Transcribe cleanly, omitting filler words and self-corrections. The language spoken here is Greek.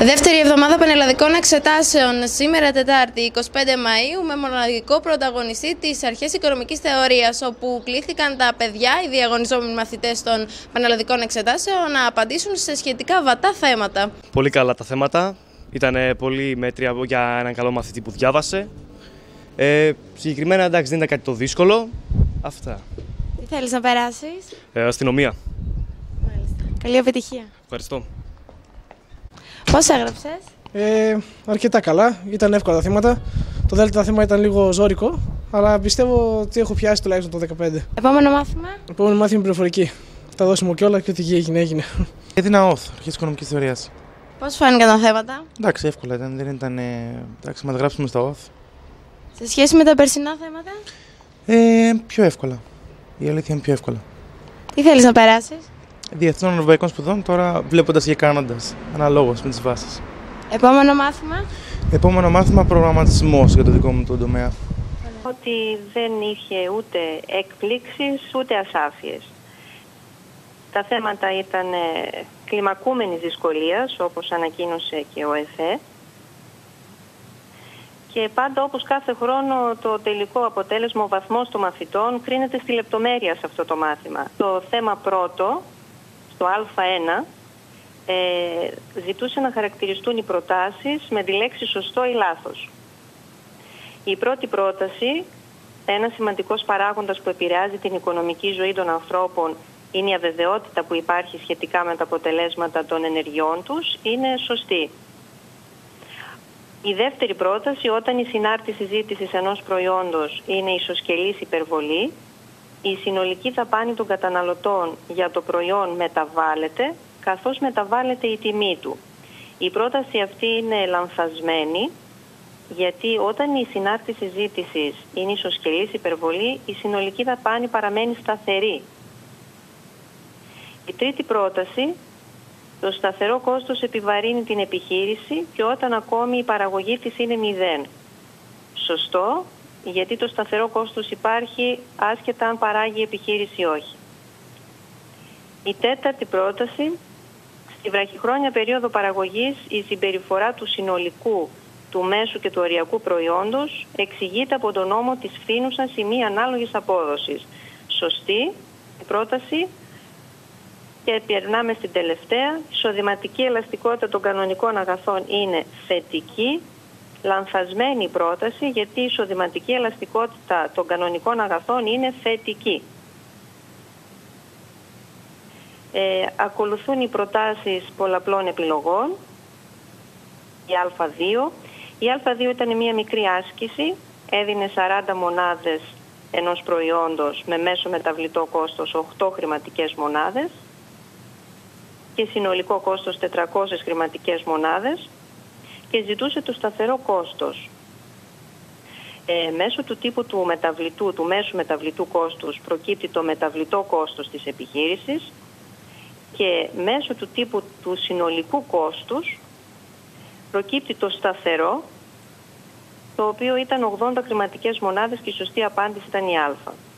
Δεύτερη εβδομάδα πανελλαδικών εξετάσεων σήμερα Τετάρτη 25 Μαΐου με μοναδικό πρωταγωνιστή τις αρχές οικονομικής θεωρίας, όπου κλήθηκαν τα παιδιά, οι διαγωνιζόμενοι μαθητές των πανελλαδικών εξετάσεων, να απαντήσουν σε σχετικά βατά θέματα. Πολύ καλά τα θέματα, ήταν πολύ μέτρια για έναν καλό μαθητή που διάβασε. Συγκεκριμένα εντάξει, δεν ήταν κάτι το δύσκολο. Αυτά. Τι θέλεις να περάσεις? Αστυνομία. Μάλιστα. Καλή επιτυχία. Ευχαριστώ. Πώς έγραψες? Αρκετά καλά, ήταν εύκολα τα θέματα. Το δέλτα θέμα ήταν λίγο ζώρικο, αλλά πιστεύω ότι έχω πιάσει τουλάχιστον το 15. Επόμενο μάθημα? Επόμενο μάθημα πληροφορική. Τα δώσουμε και όλα και ό,τι έγινε. Έδινα ΟΘ, αρχές οικονομικής θεωρίας. Πώς φάνηκαν τα θέματα? Εντάξει, εύκολα ήταν, δεν ήταν. Εντάξει, μας γράψουμε στα ΟΘ. Σε σχέση με τα περσινά θέματα? Πιο εύκολα. Η αλήθεια είναι πιο εύκολα. Τι θέλεις να περάσεις? Διεθνών ευρωπαϊκών σπουδών, τώρα βλέποντας και κάνοντας. Αναλόγως με τις βάσεις. Επόμενο μάθημα? Επόμενο μάθημα, προγραμματισμός για το δικό μου τον τομέα. Ότι δεν είχε ούτε εκπλήξεις ούτε ασάφειες. Τα θέματα ήταν κλιμακούμενης δυσκολίας, όπως ανακοίνωσε και ο ΕΦΕ. Και πάντα, όπως κάθε χρόνο, το τελικό αποτέλεσμα, ο βαθμός των μαθητών κρίνεται στη λεπτομέρεια σε αυτό το μάθημα. Το θέμα πρώτο, στο Α1, ζητούσε να χαρακτηριστούν οι προτάσεις με τη λέξη σωστό ή λάθος. Η πρώτη πρόταση, ένα σημαντικός παράγοντας που επηρεάζει την οικονομική ζωή των ανθρώπων, είναι η αβεβαιότητα που υπάρχει σχετικά με τα αποτελέσματα των ενεργειών τους, είναι σωστή. Η δεύτερη πρόταση, όταν η συνάρτηση ζήτησης ενός προϊόντος είναι ισοσκελής υπερβολή, η συνολική δαπάνη των καταναλωτών για το προϊόν μεταβάλλεται, καθώς μεταβάλλεται η τιμή του. Η πρόταση αυτή είναι λανθασμένη, γιατί όταν η συνάρτηση ζήτησης είναι ισοσκελής υπερβολή, η συνολική δαπάνη παραμένει σταθερή. Η τρίτη πρόταση, το σταθερό κόστος επιβαρύνει την επιχείρηση και όταν ακόμη η παραγωγή της είναι 0. Σωστό, γιατί το σταθερό κόστος υπάρχει άσχετα αν παράγει η επιχείρηση ή όχι. Η τέταρτη πρόταση, στη βραχυχρόνια περίοδο παραγωγής η συμπεριφορά του συνολικού, του μέσου και του οριακού προϊόντος εξηγείται από τον νόμο της φθήνουσας ή μη ανάλογης απόδοσης. Σωστή η πρόταση. Και περνάμε στην τελευταία. Η εισοδηματική ελαστικότητα των κανονικών αγαθών είναι θετική. Λανθασμένη η πρόταση, γιατί η εισοδηματική ελαστικότητα των κανονικών αγαθών είναι θετική. Ακολουθούν οι προτάσεις πολλαπλών επιλογών. Η Α2. Η Α2 ήταν μια μικρή άσκηση. Έδινε 40 μονάδες ενός προϊόντος με μέσο μεταβλητό κόστος 8 χρηματικές μονάδες και συνολικό κόστος 400 χρηματικές μονάδες και ζητούσε το σταθερό κόστος. Μέσω του τύπου του μεταβλητού, του μέσου μεταβλητού κόστους προκύπτει το μεταβλητό κόστος της επιχείρησης και μέσω του τύπου του συνολικού κόστους προκύπτει το σταθερό, το οποίο ήταν 80 χρηματικές μονάδες και η σωστή απάντηση ήταν η Α.